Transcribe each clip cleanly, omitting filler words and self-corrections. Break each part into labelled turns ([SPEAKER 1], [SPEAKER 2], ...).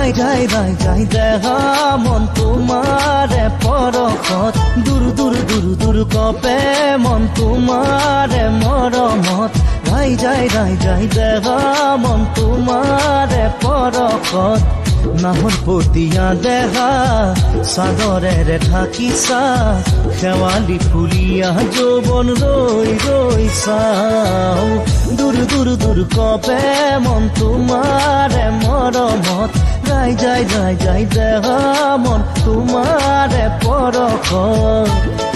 [SPEAKER 1] যাই দেহা মন তোমাৰে পৰশত দূৰ দূৰ দূৰ দূৰ কপে মন তোমাৰে মৰমত যাই দেহা মন তোমাৰে পৰশত নাহৰ পতিয়া দেহা চাদৰেৰে ঢাকিছা শেৱালি ফুলিয়া যৌৱন ৰৈ চাও দূৰ দূৰ দূৰ কপে মন তোমাৰে মৰমত যাই দেহা মন তোমাৰে পৰশত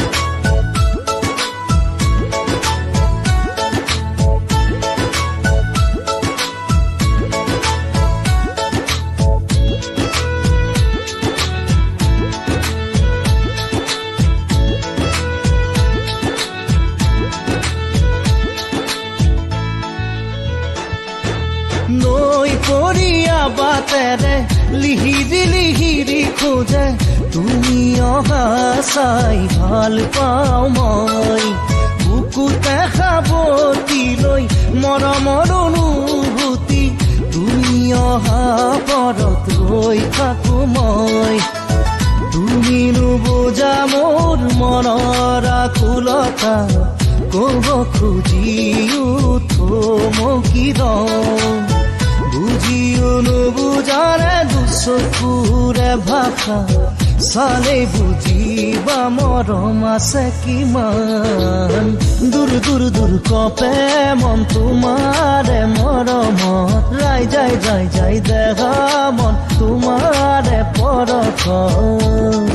[SPEAKER 1] নৈ পৰিয়া বাটেৰে লিহিৰি খোজে তুমি অহা চাই ভাল পাওঁ মই বুকুতে সাৱটি লৈ মৰমৰ অনুভূতি তুমি অহা পৰত ৰৈ থাকো মই তুমি নুবুজা মোৰ মনৰ আকুলতা কব খুজিও থমকি বুঝিও নুবুজাৰে দুচকুৰে ভাষা চালে বুজিবা মৰম আছে কিমান দূৰ দূৰ দূৰ কপে মন তোমাৰে মৰমত যাই দেহা মন তোমাৰে পৰশত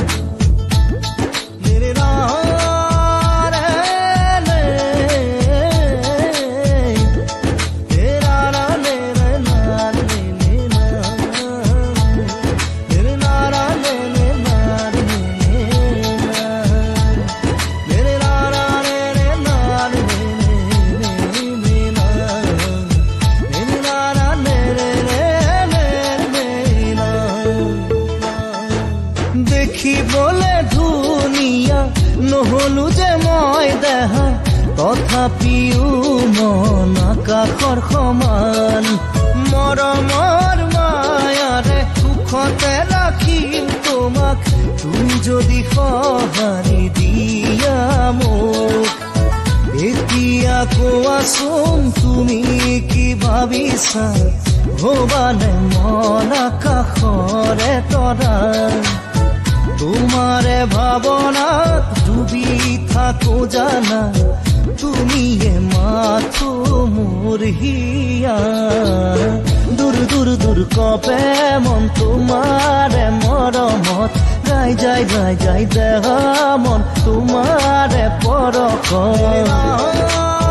[SPEAKER 1] দেখিবলে ধুনীয়া নহলো যে মই দেহা তথাপিও মন আকাশৰ সমান মৰমৰ মায়াৰে সুখতে ৰাখিম তোমাক তুমি যদি সঁহাৰি দিয়া মোক এতিয়া কোৱাচোন তুমি কি ভাবিছা হবানে মন আকাশৰে তৰা তোমাৰে ভাৱনাত ডুবি থাকো জানা তুমিয়ে মাথো মোৰ হিয়া দূৰ দূৰ দূৰ কপে মন তোমাৰে মৰমত যাই দেহা মন তোমাৰে পৰশত